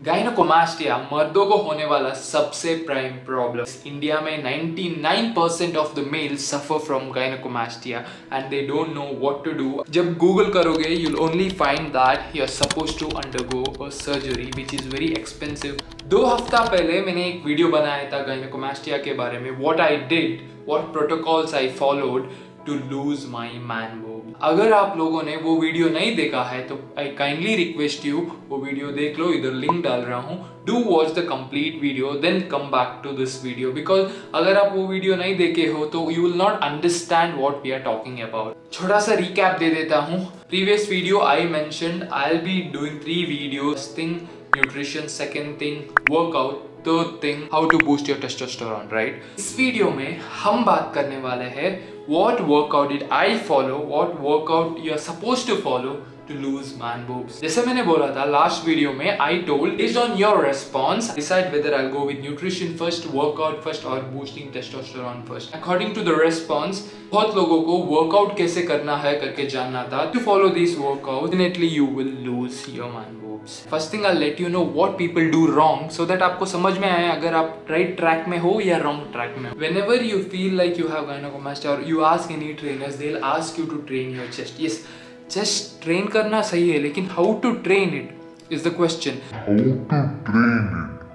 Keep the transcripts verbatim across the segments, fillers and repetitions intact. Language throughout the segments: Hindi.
गायनेकोमास्टिया मर्दों को होने वाला सबसे प्राइम प्रॉब्लम। इंडिया में ninety-nine percent of the males suffer from gynecomastia and they don't know what to do. जब गूगल करोगे you will only find that you are supposed to undergo a surgery which is very expensive. दो हफ्ता पहले मैंने एक वीडियो बनाया था गायनेकोमास्टिया के बारे में, what I did, what protocols I followed to lose my man boob. अगर आप लोगों ने वो वीडियो नहीं देखा है तो आई काइंडली रिक्वेस्ट यू वो वीडियो देख लो, इधर लिंक डाल रहा हूँ। Do watch the complete video then come back to this video, because अगर आप वो वीडियो नहीं देखे हो तो you will not understand what we are talking about. छोटा सा रिकैप दे देता हूँ। Previous video I mentioned I will be doing three videos. Thing nutrition, second thing workout, third thing how to boost your testosterone, right. इस वीडियो में हम बात करने वाले हैं what workout did I follow, what workout you are supposed to follow to lose man boobs। जैसे मैंने बोला था लास्ट वीडियो में, I told based on your response decide whether I'll go with nutrition first, workout first or boosting testosterone first। According to the response, बहुत लोगों को workout कैसे करना है करके जानना था। To follow these workouts, definitely you will lose your man boobs। First thing I'll let you know what people do wrong so that आपको समझ में आए अगर आप right track में हो या wrong track में हो। Whenever you feel like you have gynecomastia or you ask any trainers, they'll ask you to train your chest। Yes, chest train करना सही है, लेकिन how to train it is the question। How to train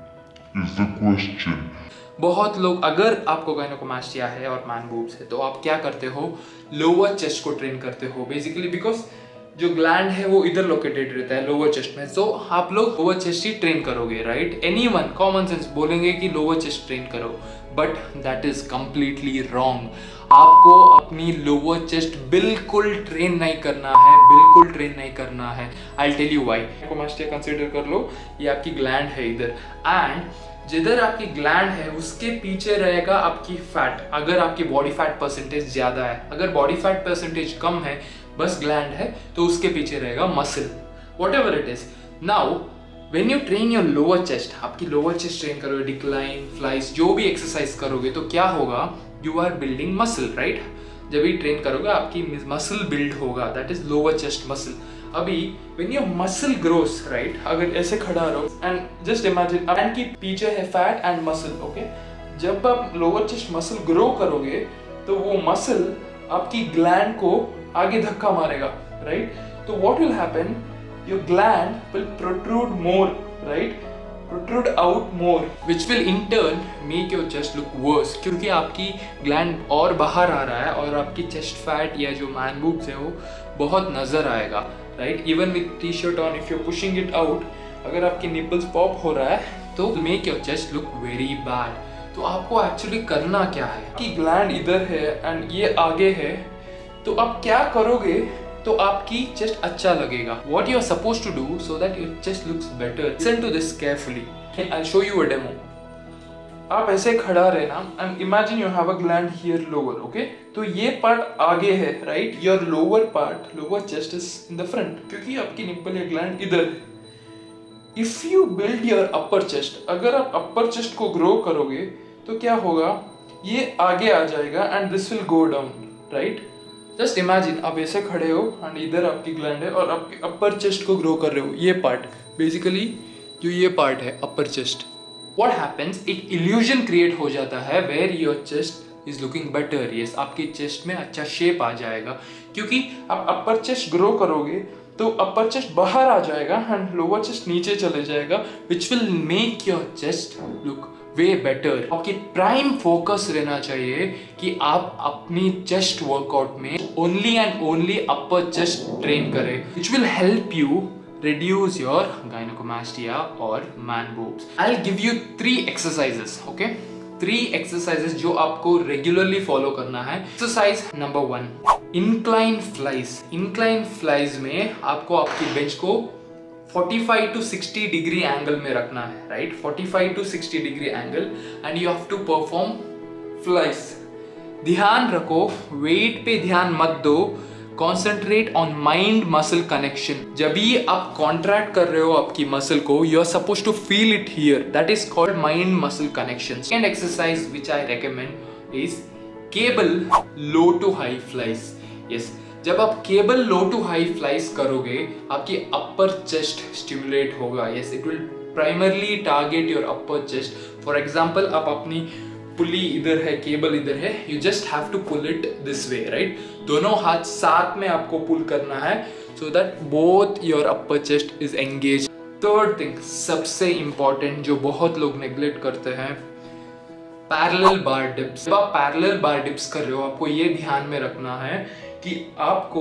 it is the question। बहुत लोग, अगर आपको गायनेकोमास्टिया है और मैन बूब्स है तो आप क्या करते हो, लोअर चेस्ट को ट्रेन करते हो बेसिकली, बिकॉज जो ग्लैंड है वो इधर लोकेटेड रहता है लोअर चेस्ट में, तो आप लोग लोअर चेस्ट ही ट्रेन करोगे, राइट। एनीवन कॉमन सेंस बोलेंगे कि लोअर चेस्ट ट्रेन करो, but that is completely wrong. आपको अपनी लोअर चेस्ट बिल्कुल ट्रेन नहीं करना है, बिल्कुल ट्रेन नहीं करना है। I tell you why. Gynecomastia consider कर लो, ये आपकी ग्लैंड है इधर, एंड जिधर आपकी ग्लैंड है उसके पीछे रहेगा आपकी फैट। अगर आपकी बॉडी फैट परसेंटेज ज्यादा है, अगर बॉडी फैट परसेंटेज कम है, बस ग्लैंड है, तो उसके पीछे रहेगा muscle, whatever it is. Now when you train your lower chest, आपकी लोअर चेस्ट ट्रेन करोगे, डिक्लाइन, फ्लाइज, जो भी एक्सरसाइज करोगे, तो क्या होगा, you are building muscle, right. जब भी ट्रेन करोगे आपकी मसल बिल्ड होगा, that is lower chest muscle. अभी when your muscle grows, right, अगर ऐसे खड़ा रहो and just imagine हैंड की पीछे है फैट एंड मसल, ओके। जब आप लोअर चेस्ट मसल ग्रो करोगे तो वो मसल आपकी ग्लैंड को आगे धक्का मारेगा, राइट। तो what will happen, your gland will protrude more, right, protrude out more, which will in turn make your chest look worse, क्योंकि आपकी ग्लैंड और बाहर आ रहा है और आपकी चेस्ट फैट या जो मैन बूब्स है वो बहुत नजर आएगा, right. Even with T shirt on, if you pushing it out, अगर आपकी निपल्स पॉप हो रहा है तो make your chest look very bad. तो आपको एक्चुअली करना क्या है कि ग्लैंड इधर है एंड ये आगे है, तो आप क्या करोगे तो आपकी चेस्ट अच्छा लगेगा। What you are supposed to do so that your chest looks better, listen to this carefully and I'll show you a demo। आप ऐसे खड़ा रहना and imagine you have a gland here lower, okay। तो ये पार्ट आगे है, right, your lower part, lower chest is in the front, क्योंकि आपकी निप्पल या ग्लैंड इधर है। If you build your upper chest, अगर आप upper chest को grow करोगे तो क्या होगा, ये आगे आ जाएगा and this will go down, right। Just imagine आप ऐसे खड़े हो एंड इधर आपकी ग्लैंड है और आपके अपर चेस्ट को ग्रो कर रहे हो, ये पार्ट बेसिकली जो ये पार्ट है अपर चेस्ट। व्हाट हैपेंस, एक इल्यूजन क्रिएट हो जाता है where your chest is looking better. Yes, आपकी चेस्ट में अच्छा शेप आ जाएगा, क्योंकि आप अपर चेस्ट ग्रो करोगे तो अपर चेस्ट बाहर आ जाएगा एंड लोअर चेस्ट नीचे चले जाएगा, which will make your chest look way better. आपकी प्राइम फोकस रहना चाहिए कि आप अपनी चेस्ट वर्कआउट में only and only upper chest train करें, which will help you reduce your gynecomastia or man boobs। I'll give you three exercises, okay? Three exercises जो आपको regularly follow करना है। Exercise number one, incline flies। Incline flies में आपको आपकी बेंच को forty-five to sixty degree angle में रखना है, right? forty-five to sixty degree angle and you have to perform flies। ध्यान रखो, weight पे ध्यान मत दो, concentrate on mind muscle connection. जब भी आप कॉन्ट्रैक्ट कर रहे हो आपकी मसल को, you are suppose to feel it here, that is called mind muscle connection. Second exercise which I recommend is cable low to high flies. Yes, जब आप cable low to high flies करोगे आपकी अपर चेस्ट स्टिमुलेट होगा। Yes, it will primarily target your upper chest. For example, आप अपनी पुली इधर है, केबल इधर है, you just have to pull it this way, right. दोनों हाथ साथ में आपको पुल करना है so that both your upper chest is engage. Third thing, सबसे इंपॉर्टेंट जो बहुत लोग नेग्लेक्ट करते हैं, पैरेलल बार डिप्स। जब आप पैरेलल बार डिप्स कर रहे हो, आपको ये ध्यान में रखना है कि आपको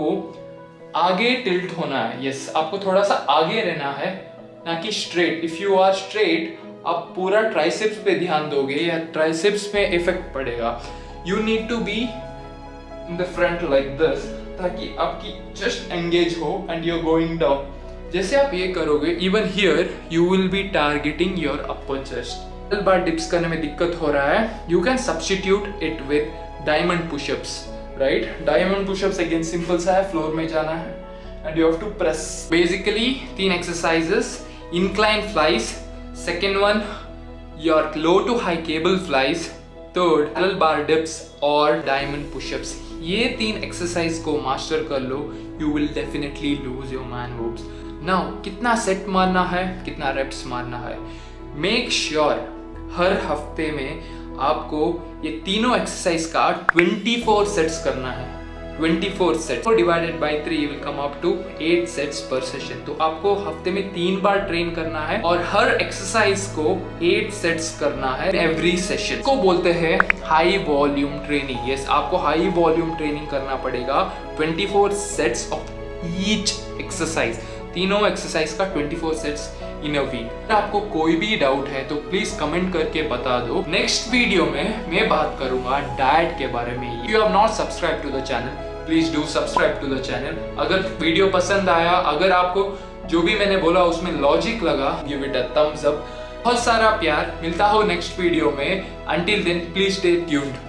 आगे टिल्ट होना है। यस, आपको थोड़ा सा आगे रहना है, ना कि straight. If you are straight, आप पूरा ट्राइसेप्स पे ध्यान दोगे या ट्राइसेप्स पे इफेक्ट पड़ेगा। You need to be in the front like this, ताकि आपकी चेस्ट एंगेज हो and you are going down. जैसे आप ये करोगे, even here you will be targeting your upper chest. Parallel bar dips करने में दिक्कत हो रहा है, you can substitute it with diamond pushups, right. Diamond pushups again simple सा है, फ्लोर में जाना है and you have to press. Basically तीन exercises, incline flies, second one your low to high cable flies, third parallel bar dips और डायमंड पुशअप्स। ये तीन एक्सरसाइज को मास्टर कर लो, you will definitely lose your man boobs. Now कितना सेट मारना है, कितना रेप्स मारना है, मेक श्योर sure हर हफ्ते में आपको ये तीनों एक्सरसाइज का चौबीस सेट्स करना है। चौबीस sets divided by three will come up to eight sets per session. तो आपको हफ्ते में तीन बार ट्रेन करना है और हर एक्सरसाइज को एट सेट्स करना है एवरी सेशन। को बोलते हैं हाई वॉल्यूम ट्रेनिंग। यस, आपको हाई वॉल्यूम ट्रेनिंग करना पड़ेगा। चौबीस सेट्स ऑफ ईच एक्सरसाइज, तीनों एक्सरसाइज का चौबीस सेट्स इन अ वीक। अगर आपको कोई भी डाउट है तो प्लीज कमेंट करके बता दो। नेक्स्ट वीडियो में मैं बात करूंगा डाइट के बारे में। If you have not subscribe to the channel, please do subscribe to the channel. अगर वीडियो पसंद आया, अगर आपको जो भी मैंने बोला उसमें लॉजिक लगा, give it a thumbs up. बहुत सारा प्यार, मिलता हो नेक्स्ट वीडियो में। Until then please stay tuned.